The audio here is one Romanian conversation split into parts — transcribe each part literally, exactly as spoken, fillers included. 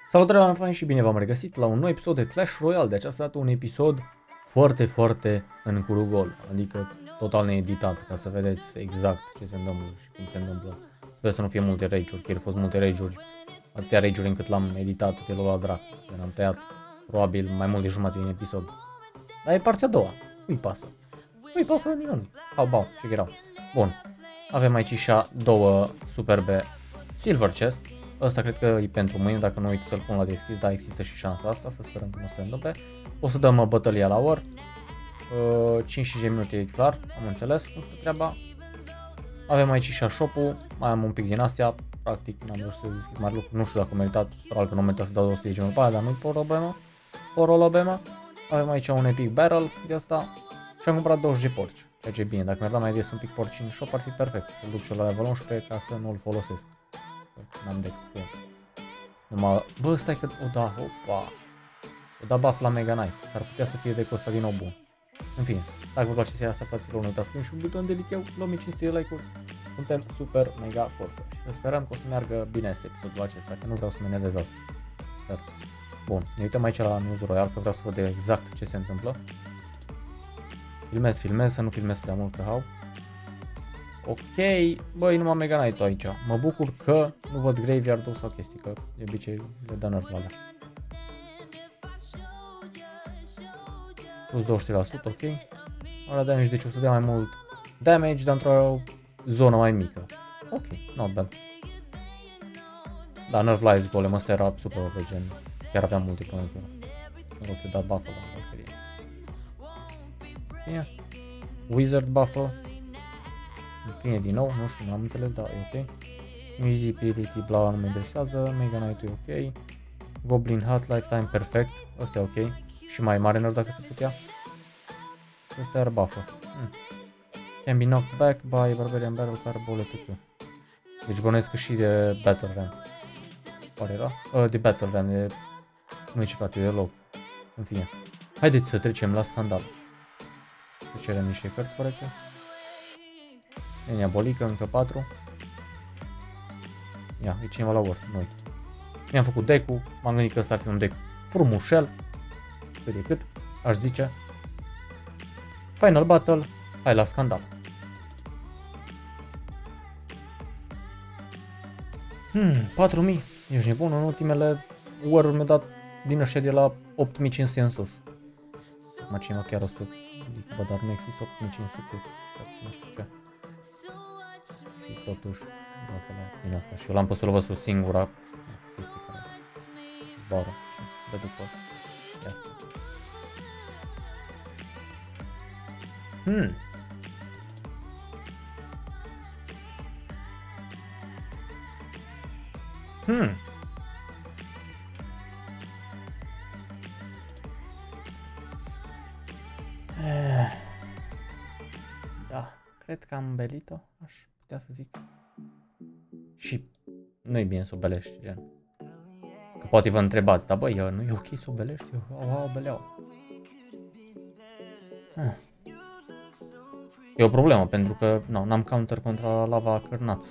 Salutare, oameni faini, și bine v-am regăsit la un nou episod de Clash Royale. De această dată un episod foarte, foarte în curul gol, adică total needitat, ca să vedeți exact ce se întâmplă și cum se întâmplă. Sper să nu fie multe rage-uri, că au fost multe rage-uri, atâtea rage-uri încât l-am editat, te la dracu. Am tăiat probabil mai mult de jumătate din episod. Dar e partea a doua, nu-i pasă. Nu-i pasă la nimeni. Au, bau, ce greu. Bun, avem aici și două superbe Silver Chest. Ăsta cred că e pentru mâine, dacă nu uit să-l pun la deschis, dar există și șansa asta, să sperăm că nu se întâmple. O să dăm bătălia la ori. Uh, cinci minute e clar, am înțeles cum stă treaba. Avem aici și shop-ul, mai am un pic din astea, practic n-am reușit să deschid mari lucruri, nu știu dacă am meritat, probabil că nu am meritat să dau două sute de gemuri pe aia, dar nu-i problemă. Problemă. Avem aici un epic barrel de asta și am cumpărat douăzeci de porci, ceea ce e bine, dacă mi-ar da mai des un pic porci în shop ar fi perfect, să-l duc și la level unsprezece ca să nu-l folosesc. N-am decât cu el. Numai, bă, stai că o da, opa. O da buff la Mega Knight. S-ar putea să fie decul ăsta din nou bun. În fine, dacă vă place seria asta, fraților, nu uitați să și un buton de like, la o mie cinci sute de like-uri. Suntem super mega forță. Și să sperăm că o să meargă bine episodul acesta, că nu vreau să mă enervez asta. Sper. Bun, ne uităm aici la News Royal, că vreau să văd exact ce se întâmplă. Filmez, filmez, să nu filmez prea mult, că hau. Ok, băi, numai Mega Knight-ul aici. Mă bucur că nu văd Graveyard-ul sau chestii, că de obicei le dă nerf la alea. Plus douăzeci la sută, ok. Ăla damage, deci o să dea mai mult damage, dar într-o zonă mai mică. Ok, not bad. Da, nerf la Ice Golem, ăsta era super O P, gen. Chiar aveam multe până acolo. Mă rog, eu da buff-ul la Valkyrie. Yeah. Wizard buff-ul. Vine din nou, nu știu, n-am înțeles, dar e ok. Invisibility, bla, nu mă interesează. Mega Knight e ok. Goblin Hat, Lifetime, perfect. Ăsta e ok. Și mai mare nerf dacă se putea. Ăsta era buff-ul. Hmm. Can be knocked back by Barbarian Barrel, Fireball, et cetera. Deci bănuiesc că și de Battle Ram. Care era? Uh, de Battle Ram, de... Nu-i ce frate, de low. În fine. Haideți să trecem la scandal. Să cerem niște cărți corecte. Enia bolică, încă patru. Ia, e cineva la Word, noi. Mi-am făcut deck-ul, m-am gândit că ăsta ar fi un deck frumușel. Cât de cât, aș zice. Final Battle, hai la scandal. Hmm, patru mii, ești nebun, în ultimele Word-uri mi-a dat din ăștia de la opt mii cinci sute în sus. Acum cineva chiar o să zic, bă, dar nu există opt mii cinci sute, nu știu ce. Și totuși, din asta. Și eu l-am pus să-l văd sus singura chestie care zboară și dă după de asta. Hmm. Hmm. Eh. Da, cred că am belit-o, aș putea să zic. Și nu-i bine să o belești, gen. Că poate vă întrebați, dar băi, nu e ok să o belești? Eu au, au, beleau. Ah. E o problemă, pentru că nu, n-am counter contra lava cârnaț.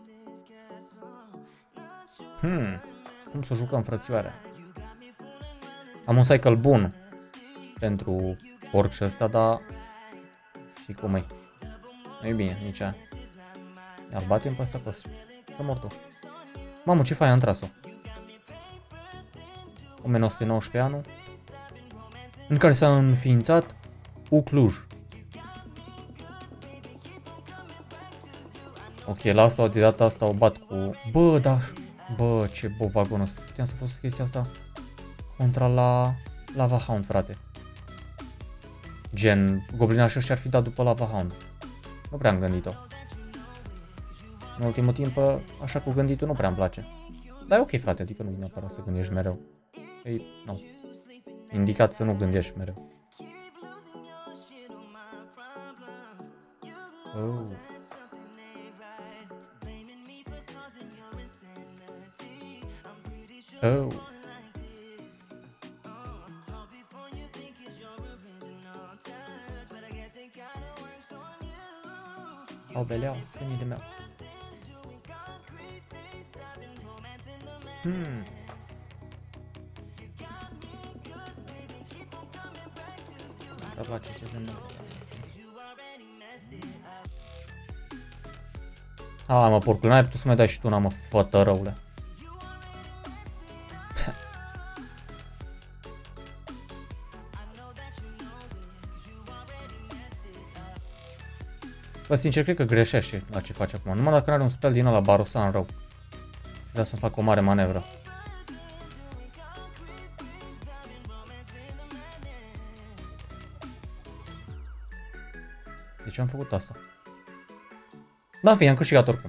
Hmm, cum să jucăm, frățioare? Am un cycle bun pentru orice ăsta, dar și cum e. Nu e bine, nici aia. Ia-l batem pe ăsta cos. Să mor tu. Mamă, ce fai, am tras-o. o mie nouă sute nouăsprezece anul, în care s-a înființat Ucluj. Ok, la asta, de data asta o bat cu... Bă, da, bă, ce bovagon ăsta. Puteam să fost chestia asta contra la Lava Hound, frate. Gen, goblinașii ăștia ar fi dat după Lava Hound. Nu prea am gândit-o. În ultimul timp, așa cu gânditul nu prea îmi place. Dar e ok, frate, adică nu e neapărat să gândești mereu. E, nu. Indicat să nu gândești mereu. Oh. Oh. Au beleau, venii de meu. Hmm. place ce se întâmplă. A, mă, porcul, n-ai putut să mai dai și tu una, mă, fătărăule. Bă, sincer, cred că greșește la ce face acum. Numai dacă nu are un spell din ăla Barosan rău. Vrea să-mi fac o mare manevră. De ce am făcut asta? Da, în fine, am câștigat oricum.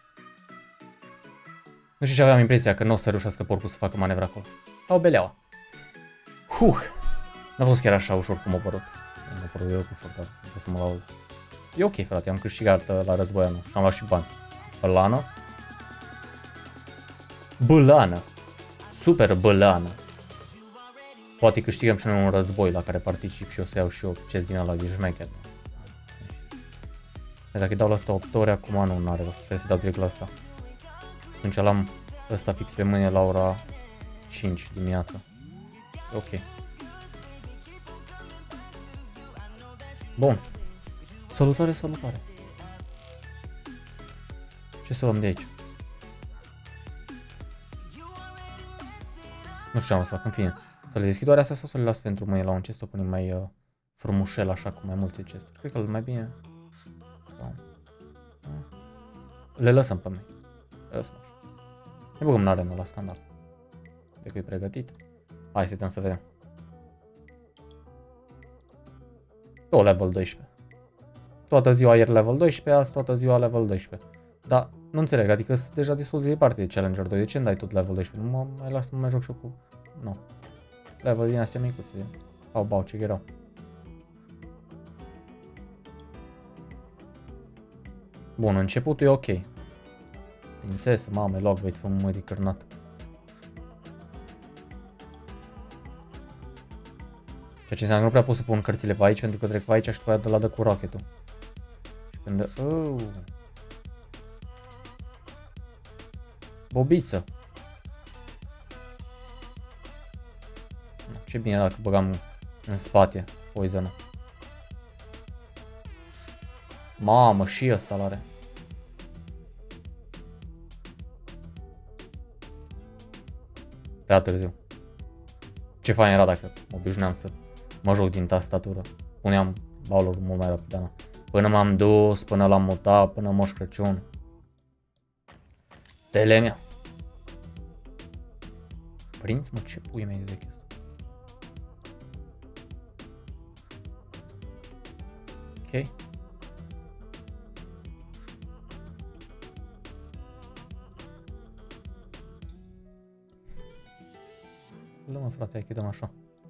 Nu știu ce aveam impresia că nu o să reușească porcul să facă manevra acolo. Au beleaua. Huh! N-a fost chiar așa ușor cum a părut. M-a părut eu ușor, dar nu pot să mă laud. E ok, frate, am câștigat uh, la războianul și am luat și bani. Bălană. Bălană. Super bălană. Poate câștigăm și noi un război la care particip și o să iau și eu ce din ăla de șmecher. Dacă îi dau la asta opt ore, acum nu are rost. Trebuie să dau direct la asta. Atunci l-am ăsta fix pe mâine la ora cinci dimineața. Ok. Bun. Salutare, salutare. Ce să luăm de aici? Nu știu ce am să fac, în fine. Să le deschid oare astea sau să le las pentru mâine la un chest, o punem mai uh, frumușel așa, cu mai multe chesturi. Cred că mai bine... Le lăsăm pe mine. Le lăsăm așa. Ne băgăm în arenă la scandal. Cred că e pregătit. Hai să să vedem. Tot level doisprezece. Toată ziua ieri level doisprezece, azi toată ziua level doisprezece. Dar nu înțeleg, adică sunt deja destul de departe de Challenger doi. De ce îmi dai tot level doisprezece? Nu mă mai las să mă mai joc și eu cu... Nu. Level din astea micuțe. Au bau, ce erau. Bun, începutul e ok. Prințesă, mame, loc, vei fă mă de cârnat. Ceea ce înseamnă că nu prea pot să pun cărțile pe aici, pentru că trec pe aici și după aia de la dă cu rocket-ul. Și când dă... Oh. Bobiță. Ce bine dacă băgam în spate poison-ul. Mamă, și ăsta l-are. Prea târziu. Ce fain era dacă mă obișnuiam să mă joc din tastatură. Puneam baulul mult mai rapid, da. Până m-am dus, până l-am mutat, până Moș Crăciun. Telemea. Prinț, mă, ce pui mei de vechi asta. Ok. Lă-mă, frate, hai că dăm așa.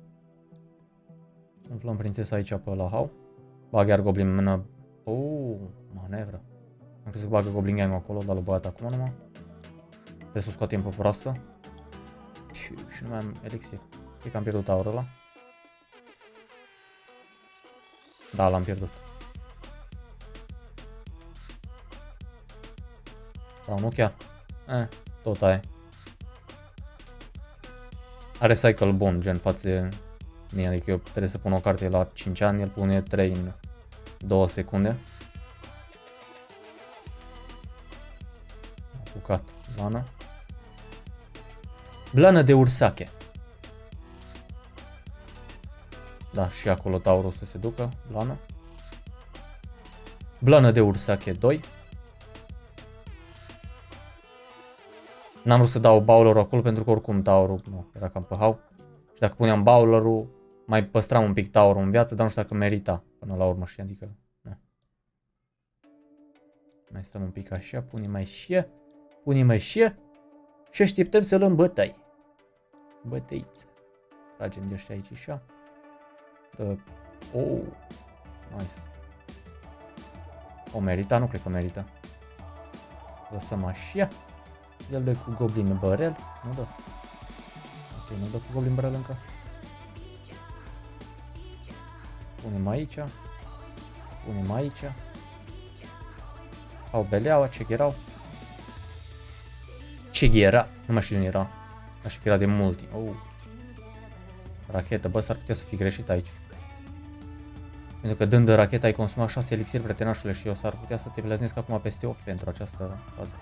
Umflăm prințesa aici pe la hau. Bag iar goblin în mână. Oh, manevră. Am crezut că bagă goblin gang acolo, dar l-a băgat acum numai. Trebuie să o scoatem pe proastă. Și nu mai am elixir. Cred că am pierdut aurul ăla. Da, l-am pierdut. Sau nu chiar. Eh, tot aia. Are cycle bun, gen față de mine, adică eu trebuie să pun o carte la cinci ani, el pune trei în două secunde. Apucat, blană. Blană de ursache. Da, și acolo taurul să se ducă, blană. Blană de ursache doi. N-am vrut să dau bowler-ul acolo pentru că oricum taurul nu, era cam pe hau. Și dacă puneam bowler-ul, mai păstram un pic taurul în viață, dar nu știu dacă merita până la urmă și adică, nu. Mai stăm un pic așa, punem mai și, punem mai și și așteptăm să luăm bătăi. Bătăiță. Tragem de ăștia aici așa. Dă... Oh, nice. O merita? Nu cred că merita. Lăsăm așa. El dă cu goblin bărel. Nu dă. Ok, nu dă cu goblin bărel încă. Punem aici. Punem aici. Au beleaua, ce erau. Ce era? Nu mai știu unde era. Așa că era de multi. Oh. Rachetă, bă, s-ar putea să fi greșit aici. Pentru că dând racheta ai consumat șase elixiri, pretenașule, și eu s-ar putea să te pleznesc acum peste ochi pentru această fază.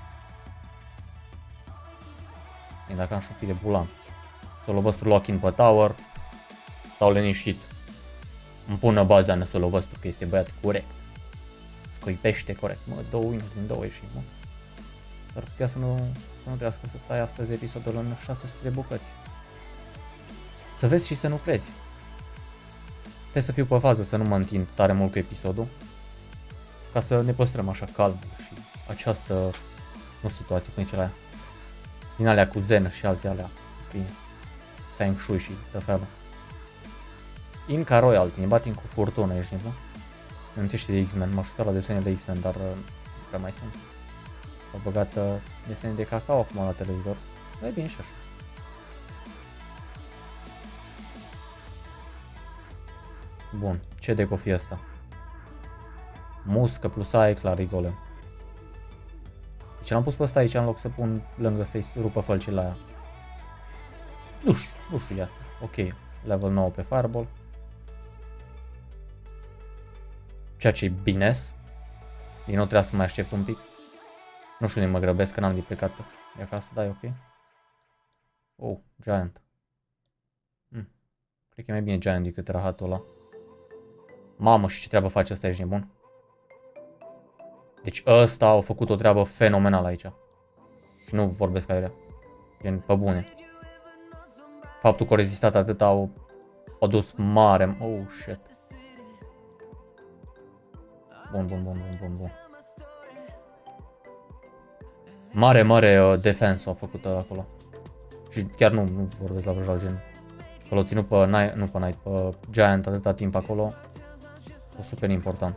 E dacă am șopit de bulan. Să-l văstru lock-in pe tower. Stau liniștit. Îmi pună baza în să-l văstru că este băiat corect. Scoipește corect. Mă, două win din două ieși, mă. S-ar putea să nu, să nu trească să tai astăzi episodul în șase sute de bucăți. Să vezi și să nu crezi. Trebuie să fiu pe fază, să nu mă întind tare mult cu episodul. Ca să ne păstrăm așa calm și această, nu situație, cum zice la aia. Din alea cu zen și alte alea. Fine. Feng Shui și tot felul. Inca Royalty, ne batem cu furtună, ești nebun? Îmi amintește de X-Men, m-aș uita la desene de X-Men, dar nu prea mai sunt. Au băgat uh, desene de cacao acum la televizor. E bine și așa. Bun, ce deck o fi asta? Muscă plus aia e clar, e golem. Deci l-am pus pe ăsta aici în loc să pun lângă să-i rupă fălcile la aia. Nu știu, nu știu de asta. Ok, level nouă pe Fireball. Ceea ce e bine. Din nou trebuie să mai aștept un pic. Nu știu unde mă grăbesc, că n-am de plecat de acasă, da, e ok. Oh, Giant. Hmm. Cred că e mai bine Giant decât rahatul ăla. Mamă, și ce treabă face ăsta, ești nebun? Deci ăsta a făcut o treabă fenomenală aici. Și nu vorbesc aiurea. Gen, pe bune. Faptul că au rezistat atât au, au dus mare. Oh, shit. Bun, bun, bun, bun, bun, bun. Mare, mare uh, defense au făcut uh, acolo. Și chiar nu, nu vorbesc la vreo gen. Că l-au ținut pe Night, nu pe Night, pe Giant atâta timp acolo. O super important.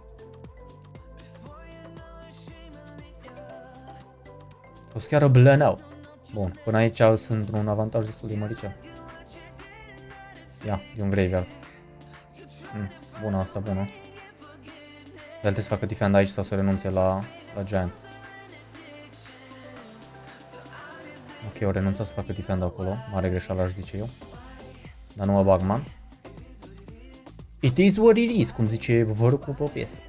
O să chiar blăneau. Bun, până aici sunt un avantaj destul de măricel. Ia, e un graveyard. Mm, bună asta, bună. El trebuie să facă defend aici sau să renunțe la, la Giant. Ok, o renunțat să facă defend acolo. Mare greșeală, aș zice eu. Dar nu mă bag, man. It is what it is, cum zice vărul pe o piesă.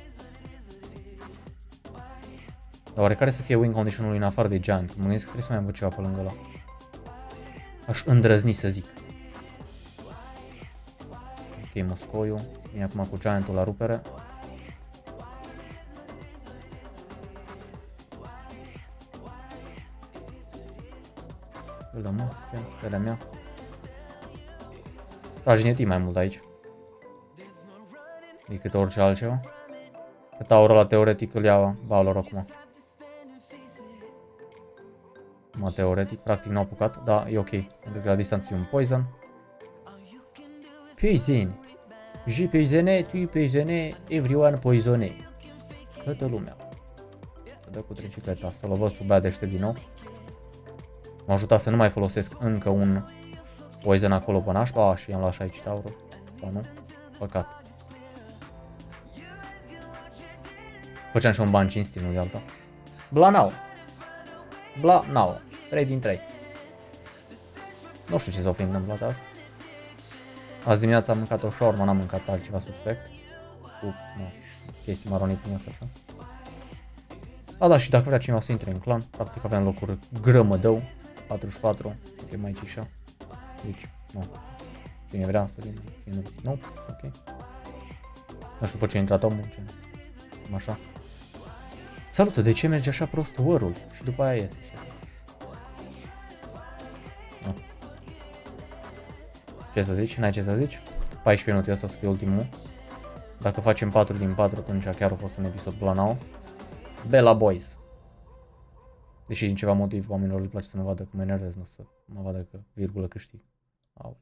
Dar oarecare să fie win condition-ul în afară de Giant? Mă gândesc că trebuie să mai am ceva pe lângă ăla. Aș îndrăzni să zic. Ok, Moscoiu. Vine acum cu Giant-ul la rupere. Ăla mă, ăla mea. Da, geneti mai mult aici decât orice altceva. Că Taurul ăla teoretic îl ia Balor acum. Mă, teoretic, practic n-au apucat, dar e ok. Pentru că la distanță e un poison. Poison. Je poisonne, tu poisonne, everyone poisonne. Toată lumea. Să dă cu tricicleta. Să-l văd bea deștept din nou. M-a ajutat să nu mai folosesc încă un poison acolo pe nașpa. A, și i-am luat și aici Taurul. Sau nu? Păcat. Făceam și un ban cinstit, nu de alta. Blanau. Blanau. trei din trei. Nu știu ce s-a fi întâmplat azi. Azi dimineața am mâncat o shawarma, n-am mâncat altceva suspect. Cu, nu, chestii maronii prin asta așa. A, da, și dacă vrea cineva să intre în clan, practic aveam locuri grămădău. patruzeci și patru, ok, mai aici așa. Deci, nu. Cine vrea să vină, nu, nu, ok. Nu știu pe ce a intrat omul, ce, așa. Salută, de ce merge așa prost word-ul? Și după aia iese. No. Ce să zici? N-ai ce să zici? paisprezece minute, asta o să fie ultimul. Dacă facem patru din patru, atunci chiar a fost un episod planau. Bella Boys. Deși din ceva motiv oamenilor le place să mă vadă că mă enervez, nu să mă vadă că virgulă câștig. Aoleu.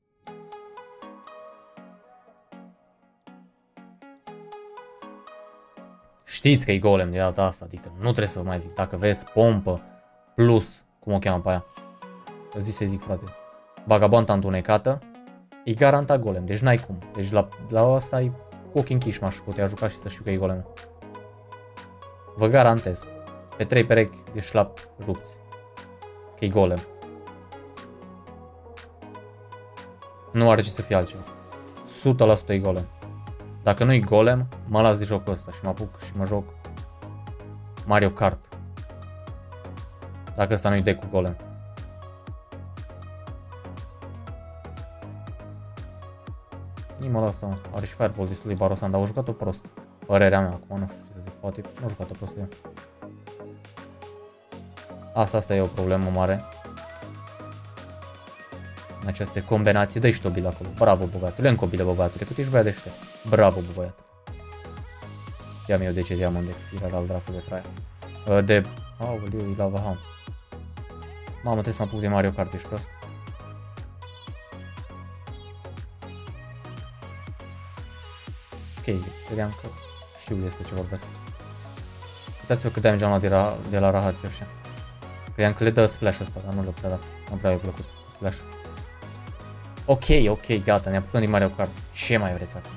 Știți că e golem de data asta, adică nu trebuie să mai zic. Dacă vezi pompă plus, cum o cheamă pe aia? Zi să zic, frate. Vagabonta întunecată, e garantat golem, deci n-ai cum. Deci la, la asta e cu ochii închiși m-aș putea juca și să știu că e golem. Vă garantez. Pe trei perechi de șlap rupți. Că e golem. Nu are ce să fie altceva. sută la sută e golem. Dacă nu-i golem, mă las de jocul ăsta și mă apuc și mă joc Mario Kart. Dacă ăsta nu-i deck cu golem. Nimă ăsta, mă. Are și Fireball destul de barosan, dar au jucat-o prost. Părerea mea, acum nu știu ce să zic, poate nu au jucat-o prost eu. Asta, asta e o problemă mare. În aceste combinații, dă-i și tobil acolo. Bravo, băgatule, încă o bilă, băgatule, cât ești băiat deștept. Bravo, băiat. Ia-mi eu de ce diamant de firar al dracu de fraier. De... Aoleu, e lava ham. Mamă, trebuie să mă apuc de Mario Kart, ești prost. Ok, credeam că știu despre ce vorbesc. Uitați-vă cât damage am luat de la, de la rahații ăștia. Credeam că le dă splash ăsta, dar nu le-a prea dat. Nu prea i-a plăcut splash. Ok, ok, gata, ne apucăm din Mario Kart. Ce mai vreți acum?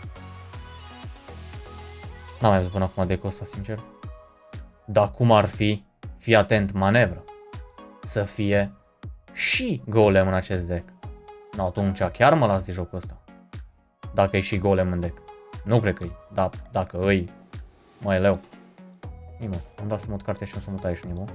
N-am mai văzut până acum decul ăsta, sincer. Dar cum ar fi, fii atent, manevră, să fie și golem în acest deck. No, atunci chiar mă las de jocul ăsta. Dacă e și golem în deck. Nu cred că e, dar dacă îi, mă e leu. Nimo, am dat să mut cartea și nu să mut aici, Nimo.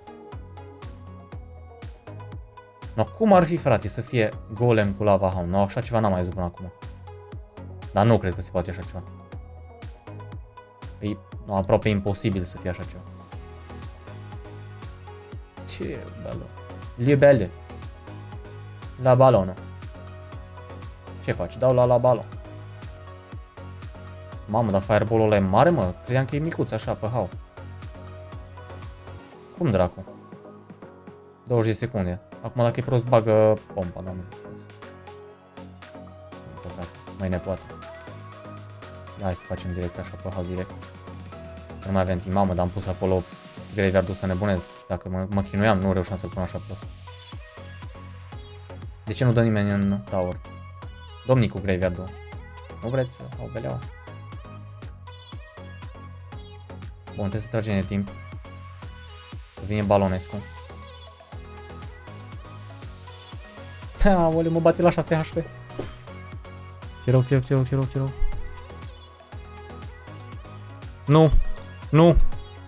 No, cum ar fi, frate, să fie golem cu lava hound? No, așa ceva n-am mai văzut până acum. Dar nu cred că se poate așa ceva. E no, aproape imposibil să fie așa ceva. Ce balon? Libele. La balonul. Ce faci? Dau la la balon. Mamă, dar fireball-ul ăla e mare, mă? Credeam că e micuț așa pe hau. Cum dracu? douăzeci de secunde. Acum dacă e prost bagă pompa, dar nu e prost. Din păcate, mai ne poate. Hai să facem direct așa pe hau direct. Nu mai avem timp, mamă, dar am pus acolo graveyard-ul să nebunez. Dacă mă, mă chinuiam, nu reușeam să-l pun așa prost. De ce nu dă nimeni în tower? Domnii cu graveyard-ul. Nu vreți să au beleaua? Bun, trebuie să tragem de timp. Vine Balonescu. Aoleu, mă bate la șase H P. Ce rău, ce rău, ce rău, ce rău, ce rău. Nu, nu.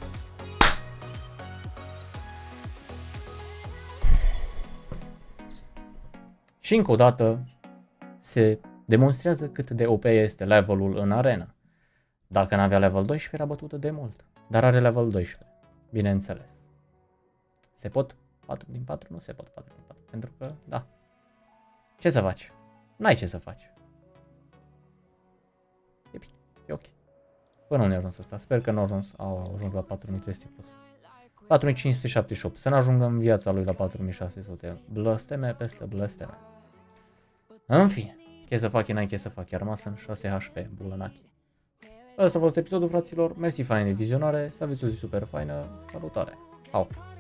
Și încă o dată se demonstrează cât de O P este levelul în arena. Dacă n-avea level doisprezece, era bătută de mult. Dar are level doisprezece, bineînțeles. Se pot patru din patru? Nu se pot patru din patru, pentru că, da. Ce să faci? N-ai ce să faci. E bine, e ok. Până unde a ajuns ăsta? Sper că nu a ajuns, au ajuns la patru mii trei sute plus. patru mii cinci sute șaptezeci și opt, să n-ajungă în viața lui la patru mii șase sute. Blăsteme peste blăsteme. În fine, ce să fac, n-ai ce să fac, chiar rămas în șase H P, bulănachi. Ăsta a fost episodul, fraților, mersi fain de vizionare, să aveți o zi super faină, salutare, au!